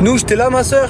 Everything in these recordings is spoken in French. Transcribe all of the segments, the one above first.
Nous, j'étais là, ma soeur.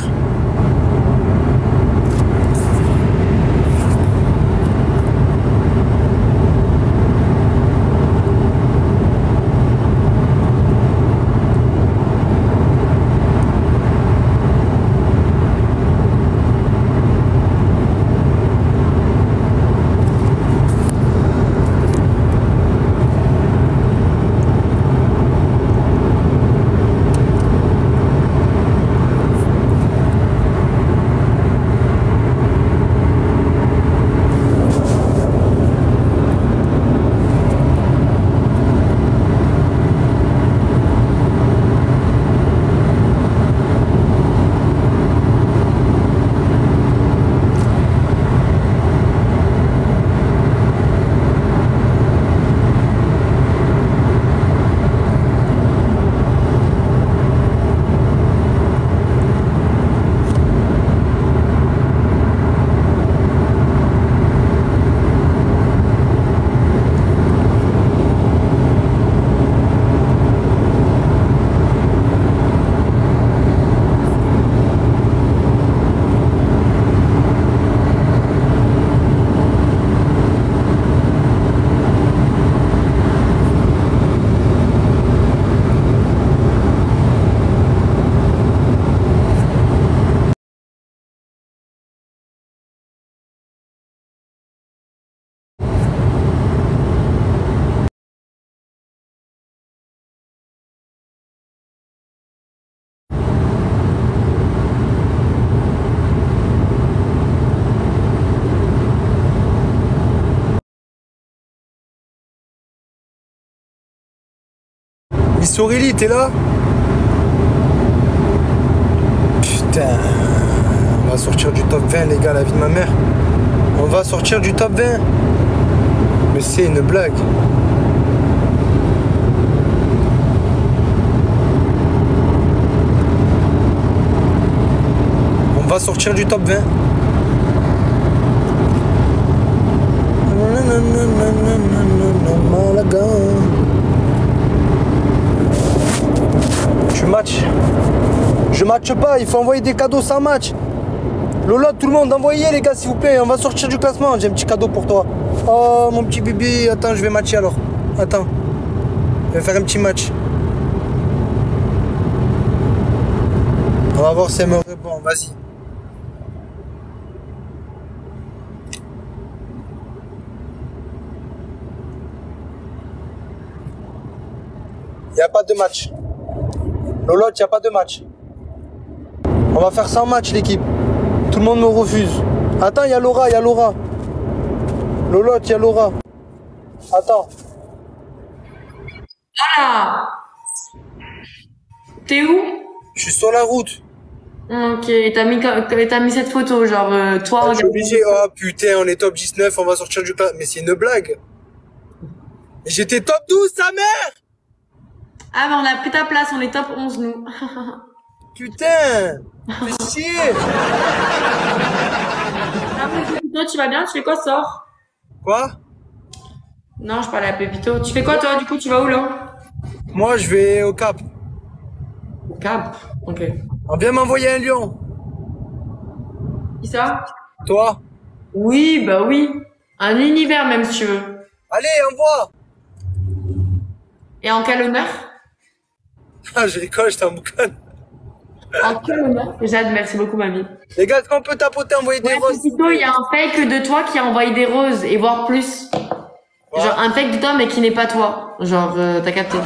Miss Aurélie, t'es là? Putain, on va sortir du top 20, les gars, la vie de ma mère. On va sortir du top 20. Mais c'est une blague. On va sortir du top 20. Malaga. Tu matches. Je matche pas, il faut envoyer des cadeaux sans match. Lola, tout le monde, envoyez les gars s'il vous plaît, on va sortir du classement, j'ai un petit cadeau pour toi. Oh mon petit bébé, attends, je vais matcher alors. Attends, je vais faire un petit match. On va voir si elle me répond, vas-y. Il n'y a pas de match. Lolotte, il n'y a pas de match. On va faire 100 matchs l'équipe. Tout le monde me refuse. Attends, il y a Laura, il y a Laura. Lolotte, il y a Laura. Attends. Voilà. T'es où? Je suis sur la route. Ok, t'as mis cette photo, genre toi, Je suis obligé. Oh putain, on est top 19, on va sortir du classement. Mais c'est une blague. J'étais top 12, sa mère! Ah bah on a pris ta place, on est top 11 nous. Putain! Fais chier! Ah, Pépito, tu vas bien? Tu fais quoi, sors? Quoi? Non, je parlais à Pépito. Tu fais quoi toi, du coup, tu vas où là? Moi, je vais au Cap. Au Cap? Ok. On vient m'envoyer un lion. Qui ça? Toi? Oui, bah oui. Un univers même si tu veux. Allez, envoie! Et en quel honneur? Ah, je rigole, je t'emboucane. En quel honneur? Jade, merci beaucoup ma vie. Les gars, est-ce qu'on peut tapoter, envoyer des roses? Pépito, il y a un fake de toi qui a envoyé des roses et voire plus. Ouais. Genre un fake de toi mais qui n'est pas toi. Genre t'as capté.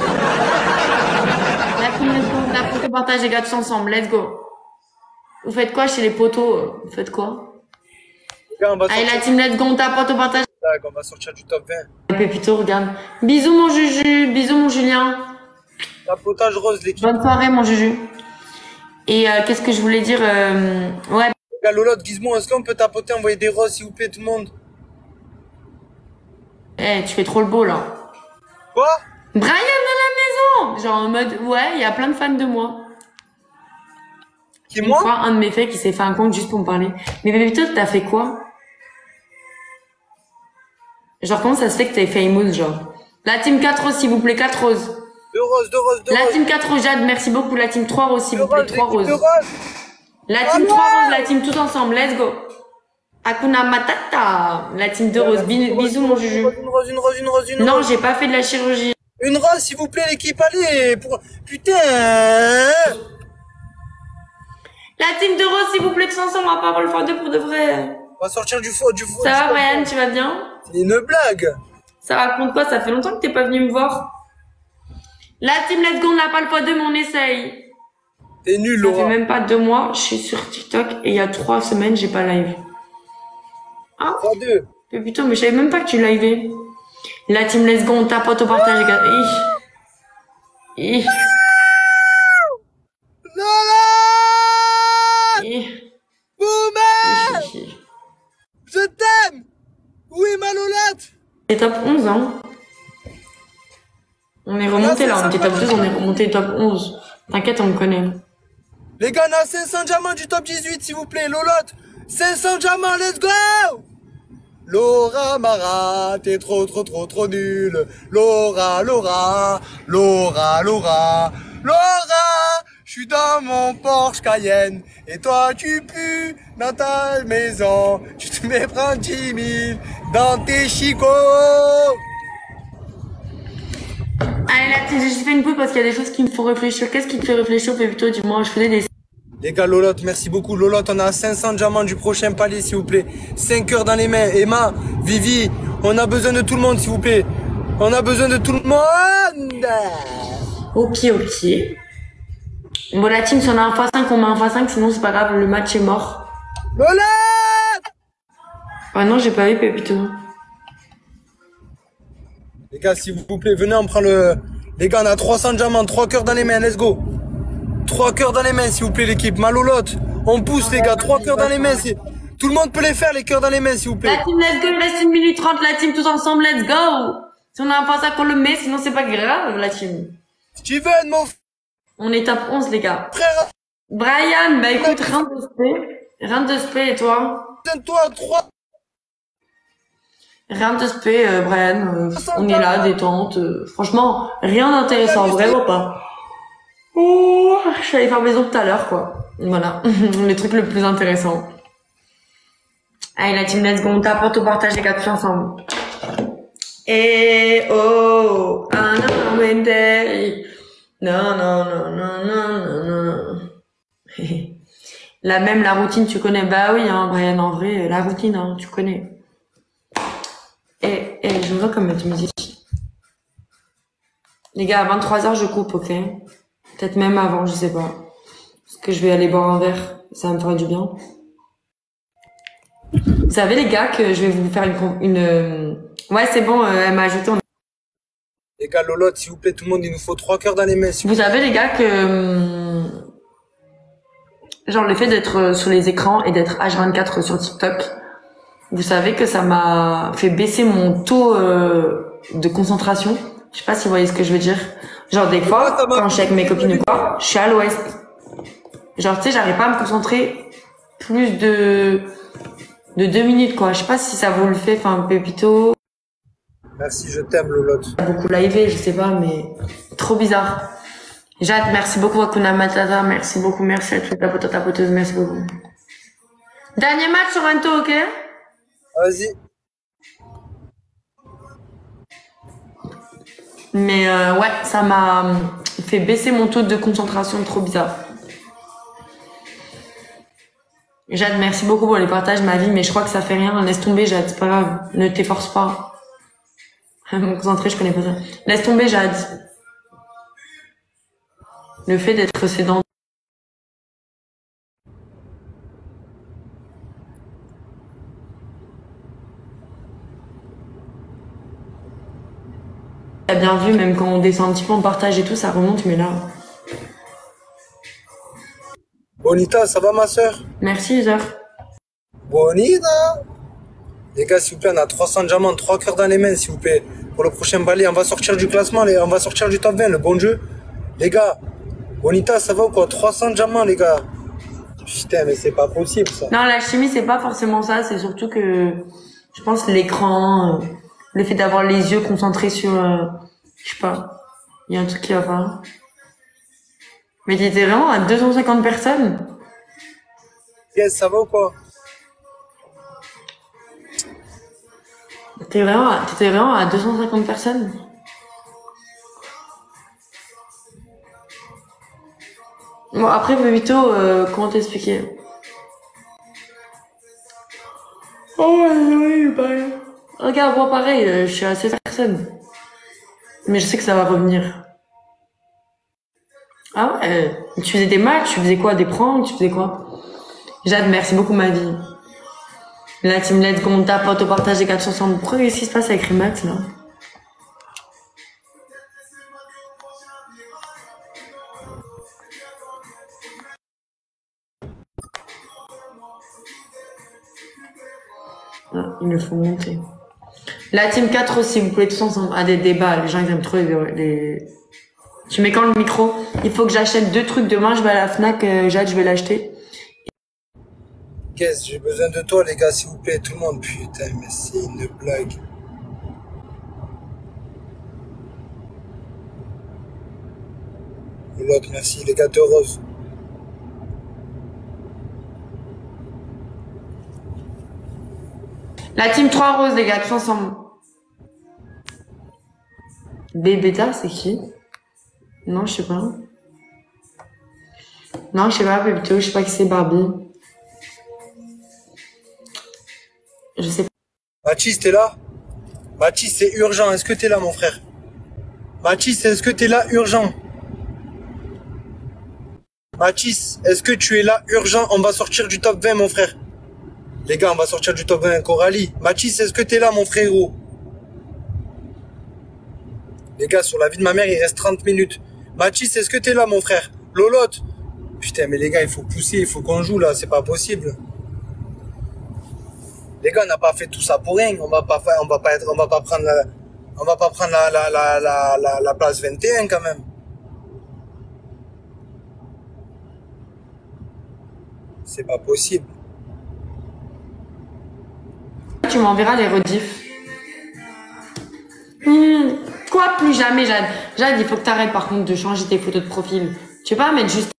La photo partage les gars tous ensemble, let's go. Vous faites quoi chez les potos? Vous faites quoi? Les gars, on va Allez sortir. la team let's go, on tapote au partage. On va sortir du top 20. Pépito, regarde. Bisous mon Juju, bisous mon Julien. Tapotage rose, l'équipe. Bonne soirée mon Juju. Et qu'est-ce que je voulais dire ouais. Les gars, Lolotte, Gizmo, est-ce qu'on peut tapoter, envoyer des roses, s'il vous plaît, tout le monde? Eh, tu fais trop le beau là. Quoi? Brian dans la maison. Genre en mode ouais, il y a plein de fans de moi. Qui, Une moi? fois, un de mes faits qui s'est fait un compte juste pour me parler. Mais Pépito, t'as fait quoi? Genre comment ça se fait que t'es famous genre? La team 4 roses s'il vous plaît, 4 roses. De Deux roses, deux roses, deux La roses. team 4 roses, Jade, merci beaucoup. La team 3 roses, s'il vous plaît, 3 roses. Deux roses. La team 3 roses, la team tous ensemble, let's go. Hakuna Matata. La team 2 roses, bisous mon Juju. Une rose, une rose, une rose, une rose. Non, j'ai pas fait de la chirurgie. Une rose, s'il vous plaît, l'équipe, allez. Putain. La team 2 roses, s'il vous plaît, tous ensemble, on va pas avoir le x2 pour de vrai. On va sortir du faux. Ça va, Brian, tu vas bien? C'est une blague. Ça raconte quoi? Ça fait longtemps que t'es pas venu me voir. La team Let's Go, on n'a pas le x2, mais on essaye. T'es nul, Ça Laura. fait même pas 2 mois, je suis sur TikTok et il y a 3 semaines, j'ai pas live. Ah, 3-2. mais putain, mais je savais même pas que tu livais. La team Let's Go, on tapote au partage, les gars. Ih. Lola. Ih. Boomer. Ih. Je t'aime. Où est ma Lolate? C'est top 11, hein. On est remonté là, on était top 12, on est remonté top 11. T'inquiète, on me connaît. Les gars, on a 500 diamants du top 18, s'il vous plaît. Lolotte, 500 diamants, let's go. Laura Mara, t'es trop nulle. Laura, je suis dans mon Porsche Cayenne. Et toi, tu pues dans ta maison. Tu te mets prendre 10 000 dans tes chicots. Allez, la petite, j'ai fait une pause parce qu'il y a des choses qui me font réfléchir. Qu'est-ce qui te fait réfléchir, plutôt, dis-moi, je faisais des... Les gars, Lolotte, merci beaucoup. Lolotte, on a 500 diamants du prochain palier, s'il vous plaît. 5 heures dans les mains. Emma, Vivi, on a besoin de tout le monde, s'il vous plaît. On a besoin de tout le monde. Ok. Bon, la team, si on a un x5, on met un x5, sinon c'est pas grave, le match est mort. Lolotte! Ah non, j'ai pas vu, Pépito. Les gars, s'il vous plaît, venez, on prend le... Les gars, on a 300 diamants, 3 cœurs dans les mains, let's go. 3 cœurs dans les mains, s'il vous plaît, l'équipe. Ma Lolotte, on pousse, les gars, 3 cœurs dans les mains. Tout le monde peut les faire, les cœurs dans les mains, s'il vous plaît. La team, let's go, il reste 1 minute 30, la team, tous ensemble, let's go. Si on a un x5, on le met, sinon c'est pas grave, la team. Steven, mon On est top 11, les gars. frère, Brian, bah écoute, rien de spé, et toi? toi 3. Rien de spé, Brian, on est là, détente, franchement, rien d'intéressant, vraiment pas. Oh, je suis allée faire maison tout à l'heure, quoi. Voilà, les trucs le plus intéressant. Allez, la team Let's Go, on tapote au partage les gars, tous ensemble. Et oh, ah non, Wendy. Non. La routine, tu connais? Bah oui, hein, Brian, en vrai, la routine, hein, tu connais. Et je me vois comme mettre musique. Les gars, à 23h, je coupe, ok? Peut-être même avant, je sais pas. Parce que je vais aller boire un verre. Ça va me faire du bien. Vous savez, les gars, que je vais vous faire une... Ouais, c'est bon, elle m'a ajouté. Les gars, Lolotte, s'il vous plaît, tout le monde, il nous faut 3 cœurs dans les mains. Vous savez, les gars, que... genre, le fait d'être sur les écrans et d'être H24 sur TikTok, vous savez que ça m'a fait baisser mon taux de concentration. Je sais pas si vous voyez ce que je veux dire. Genre, des fois, quand je suis avec mes copines ou quoi, je suis à l'ouest. Genre, tu sais, j'arrive pas à me concentrer plus de 2 minutes, quoi. Je sais pas si ça vous le fait, enfin, Pépito. Merci, je t'aime, Lolotte. Beaucoup live, je sais pas, mais trop bizarre. Jade, merci beaucoup, Hakuna Matata, merci beaucoup, merci à toute la tapoteuse, merci beaucoup. Dernier match sur Ento, ok? Vas-y. Mais ouais, ça m'a fait baisser mon taux de concentration, trop bizarre. Jade, merci beaucoup pour les partages, ma vie, mais je crois que ça fait rien. Laisse tomber, Jade, c'est pas grave. Ne t'efforce pas. Me concentrer, je connais pas ça. Laisse tomber, Jade. Le fait d'être sédentaire. T'as bien vu, même quand on descend un petit peu en partage et tout, ça remonte, mais là... Bonita, ça va, ma soeur? Merci, User. Bonita. Les gars, s'il vous plaît, on a 300 diamants, 3 cœurs dans les mains, s'il vous plaît. Pour le prochain balai, on va sortir du classement, on va sortir du top 20, le bon Dieu. Les gars, Bonita, ça va ou quoi? 300 diamants, les gars. Putain, mais c'est pas possible, ça. Non, la chimie, c'est pas forcément ça, c'est surtout que, je pense, l'écran, le fait d'avoir les yeux concentrés sur, je sais pas. Il y a un truc qui va pas. Mais t'étais vraiment à 250 personnes? Yes, ça va ou quoi? T'étais vraiment à 250 personnes? Bon, après, Bobito, comment t'expliquer? Oh, oui, bah. Regarde, moi, pareil, je suis à 16 personnes. Mais je sais que ça va revenir. Ah ouais, tu faisais des matchs, tu faisais quoi? Des pranks, tu faisais quoi? Jade, merci beaucoup, ma vie. La team Let's Go, on tape, auto-partage des 460. Pourquoi qu'est-ce qui se passe avec Remax, là? Ah, il me faut monter. La team 4 aussi, vous pouvez tous ensemble. Ah, des débats, les gens ils aiment trop les... Tu mets quand le micro? Il faut que j'achète 2 trucs demain, je vais à la Fnac, Jade, je vais l'acheter. Qu'est-ce, j'ai besoin de toi, les gars, s'il vous plaît, tout le monde. Putain, mais c'est une blague. Et l'autre, merci, les gâteaux roses. La team 3 roses, les gars, tous ensemble. Bébéta, c'est qui? Non, je sais pas. Non, je sais pas, Bébéto, je sais pas qui c'est, Barbie. Je sais pas. Mathis, t'es là? Mathis, c'est urgent. Est-ce que t'es là, mon frère? Mathis, est-ce que t'es là, urgent? Mathis, est-ce que tu es là, urgent? On va sortir du top 20, mon frère. Les gars, on va sortir du top 20, Coralie. Mathis, est-ce que t'es là, mon frérot? Les gars, sur la vie de ma mère, il reste 30 minutes. Mathis, est-ce que t'es là, mon frère? Lolotte. Putain, mais les gars, il faut pousser, il faut qu'on joue, là. C'est pas possible. Les gars, on n'a pas fait tout ça pour rien. On va pas prendre la place 21, quand même. C'est pas possible. Tu m'enverras les rediffs. Quoi, plus jamais, Jade. Jade, il faut que t'arrêtes par contre de changer tes photos de profil. Tu peux pas mettre juste...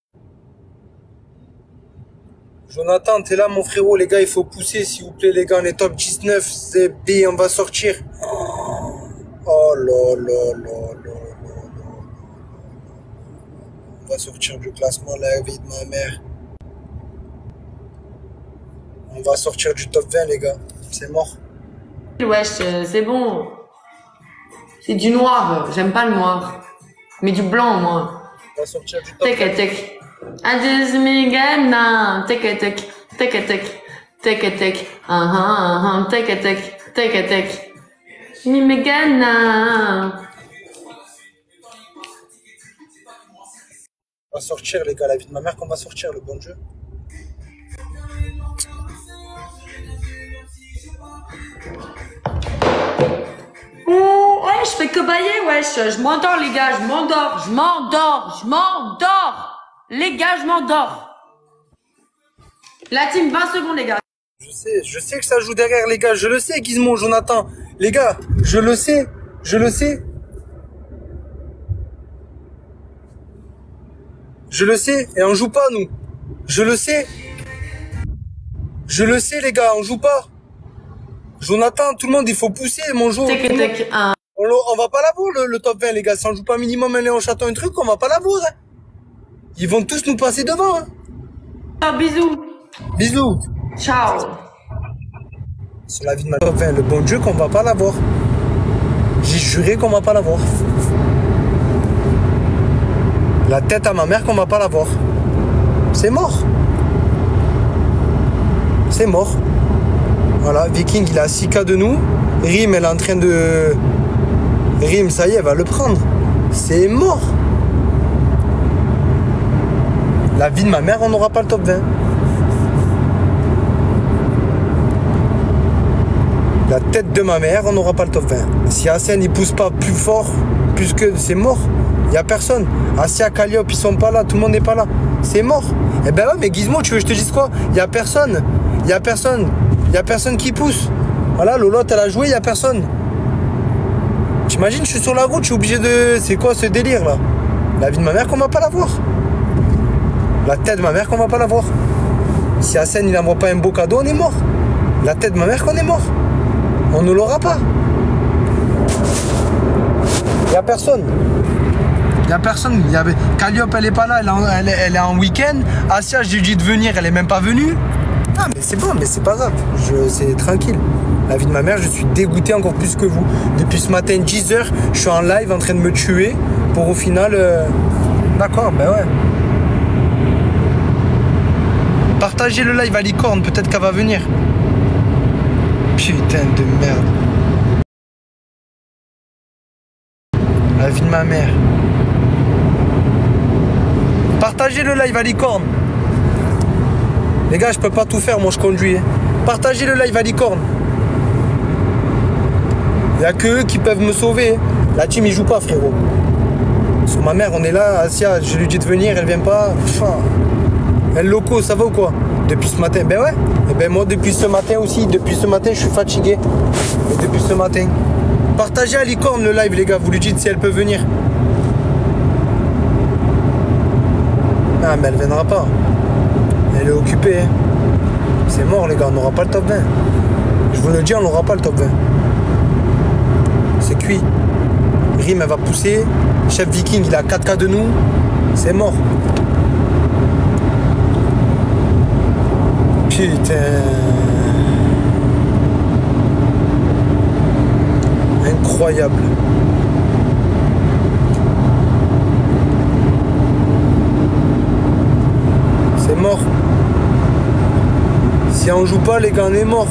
Jonathan, t'es là, mon frérot. Les gars, il faut pousser, s'il vous plaît. Les gars, on est top 19. C'est B, on va sortir. Oh là là là là là. On va sortir du classement, la vie de ma mère. On va sortir du top 20, les gars. C'est mort. Wesh, c'est bon. C'est du noir. J'aime pas le noir. Mais du blanc, moi. On va sortir du top 20. Tek. Adios, migana. Tek. Tek. Tek. Mimegana. On va sortir, les gars. La vie de ma mère qu'on va sortir, le bon Dieu. Ouais, je fais que bailler, wesh. Je m'endors, les gars. Je m'endors. Les gars, je m'endors. La team, 20 secondes, les gars. Je sais que ça joue derrière, les gars. Je le sais, Gizmo, Jonathan. Les gars, je le sais. Je le sais, et on joue pas, nous. Je le sais, les gars, on joue pas. Jonathan, tout le monde, il faut pousser, mon jour. On va pas l'avoir, le top 20, les gars. Si on joue pas minimum un Léon Chaton, un truc, on va pas l'avoir. Hein. Ils vont tous nous passer devant. Hein. Ah, bisous. Bisous. Ciao. Sur la vie de ma top 20, le bon Dieu qu'on va pas l'avoir. J'ai juré qu'on va pas l'avoir. La tête à ma mère qu'on va pas l'avoir. C'est mort. C'est mort. Voilà, Viking, il est à 6K de nous. Rim, elle est en train de... Rim, ça y est, elle va le prendre. C'est mort. La vie de ma mère, on n'aura pas le top 20. La tête de ma mère, on n'aura pas le top 20. Si Hassan, il pousse pas plus fort, plus que... C'est mort. Il n'y a personne. Asia, Calliope, ils sont pas là. Tout le monde n'est pas là. C'est mort. Eh ben ouais, mais Gizmo, tu veux que je te dise quoi? Il n'y a personne. Il n'y a personne. Il n'y a personne qui pousse. Voilà, Lolotte, elle a joué, il n'y a personne. T'imagines, je suis sur la route, je suis obligé de... C'est quoi ce délire là? La vie de ma mère qu'on va pas la voir. La tête de ma mère qu'on va pas la voir. Si Hassan il n'envoie pas un beau cadeau, on est mort. La tête de ma mère qu'on est mort. On ne l'aura pas. Il y a personne. Il y a personne. Calliope elle est pas là, elle est en week-end. Asia je lui dis de venir, elle est même pas venue. Ah mais c'est bon, mais c'est pas grave. C'est tranquille. La vie de ma mère, je suis dégoûté encore plus que vous. Depuis ce matin 10h, je suis en live en train de me tuer pour au final... D'accord, ben ouais. Partagez le live à Licorne, peut-être qu'elle va venir. Putain de merde. La vie de ma mère. Partagez le live à Licorne. Les gars, je peux pas tout faire, moi je conduis. Partagez le live à Licorne. Il n'y a que eux qui peuvent me sauver. La team, il joue pas, frérot. Sur ma mère, on est là. Asia, je lui dis de venir, elle vient pas. Elle loco, ça va ou quoi? Depuis ce matin, ben ouais. Et ben moi, depuis ce matin aussi. Depuis ce matin, je suis fatigué. Et depuis ce matin. Partagez à Licorne le live, les gars. Vous lui dites si elle peut venir. Ah, mais elle viendra pas. Elle est occupée. Hein. C'est mort, les gars. On n'aura pas le top 20. Je vous le dis, on n'aura pas le top 20. C'est cuit. Rim, elle va pousser. Chef Viking, il a 4K de nous. C'est mort. Putain. Incroyable. C'est mort. Si on joue pas, les gars, on est mort.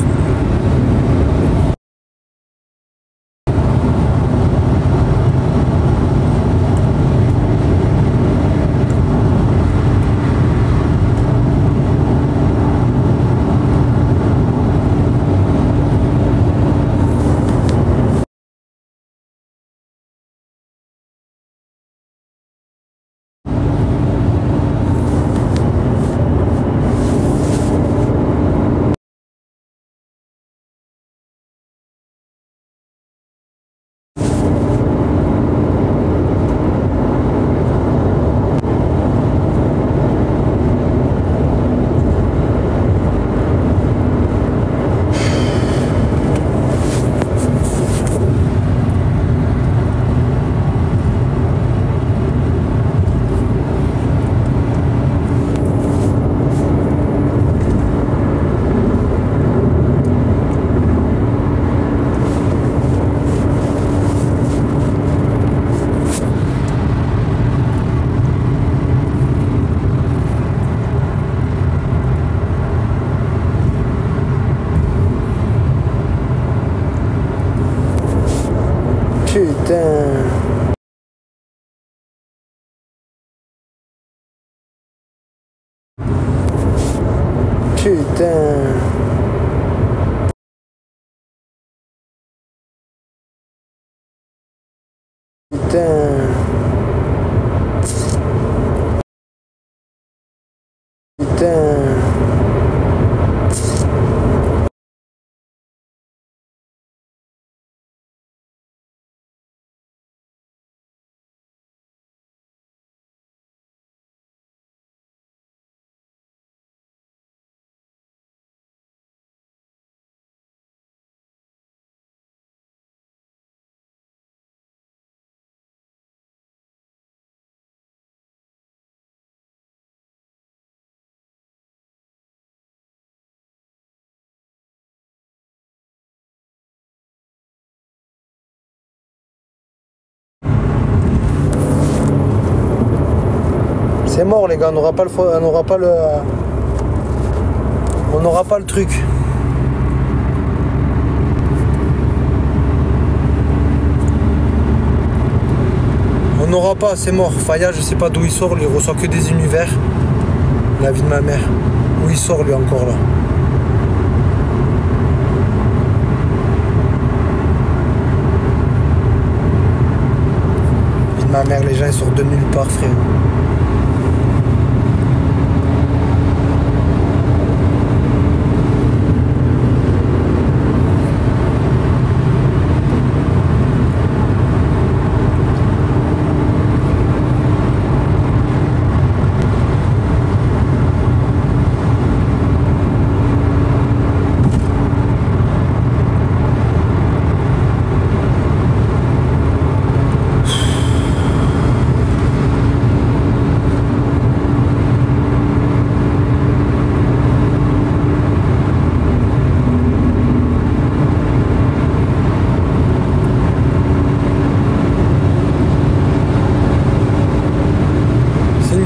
Putain. Putain. Putain. Putain. C'est mort les gars, on n'aura pas le truc. On n'aura pas, c'est mort. Faya, je sais pas d'où il sort, lui, il reçoit que des univers. La vie de ma mère. Où il sort lui encore là? La vie de ma mère, les gens ils sortent de nulle part, frère.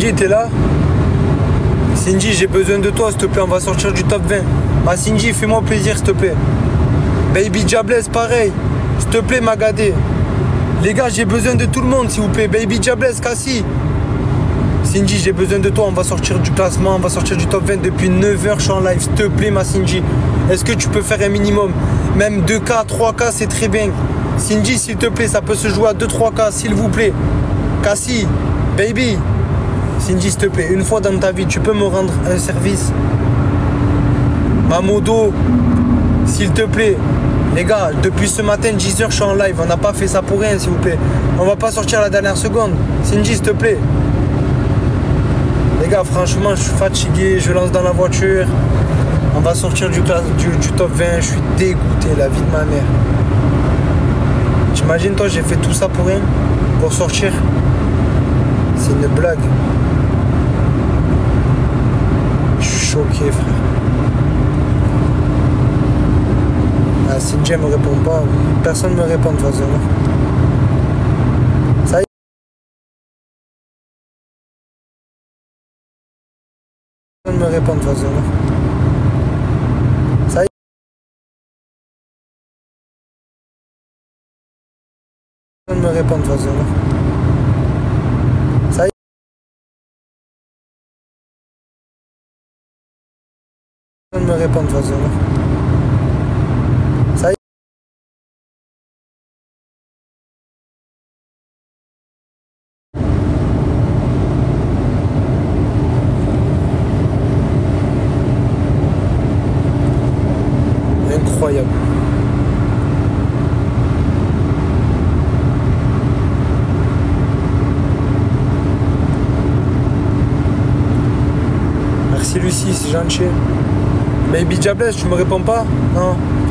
Cindy, t'es là? Cindy, j'ai besoin de toi, s'il te plaît, on va sortir du top 20. Ma Cindy, fais-moi plaisir, s'il te plaît. Baby Diablesse, pareil. S'il te plaît, Magadé. Les gars, j'ai besoin de tout le monde, s'il vous plaît. Baby Diablesse, Cassie. Cindy, j'ai besoin de toi, on va sortir du classement, on va sortir du top 20 depuis 9 heures, je suis en live. S'il te plaît, ma Cindy. Est-ce que tu peux faire un minimum? Même 2K, 3K, c'est très bien. Cindy, s'il te plaît, ça peut se jouer à 2-3K, s'il vous plaît. Cassie, baby. Cindy, s'il te plaît, une fois dans ta vie, tu peux me rendre un service? Ma modo, s'il te plaît. Les gars, depuis ce matin, 10 heures, je suis en live. On n'a pas fait ça pour rien, s'il vous plaît. On va pas sortir la dernière seconde. Cindy, s'il te plaît. Les gars, franchement, je suis fatigué. Je lance dans la voiture. On va sortir du top 20. Je suis dégoûté, la vie de ma mère. T'imagines, toi, j'ai fait tout ça pour rien? Pour sortir? C'est une blague. Je suis choqué, frère. Ah, Cindy, elle me répond pas. Personne ne me répond de toute façon. Ça y est. Personne ne me répond de toute façon. Ça y est. Personne ne me répond de toute façon. Ça y est. Personne ne me répond de toute façon. Ça y est. Incroyable. Merci Lucie, c'est gentil. Baby Diablesse, tu me réponds pas? Non.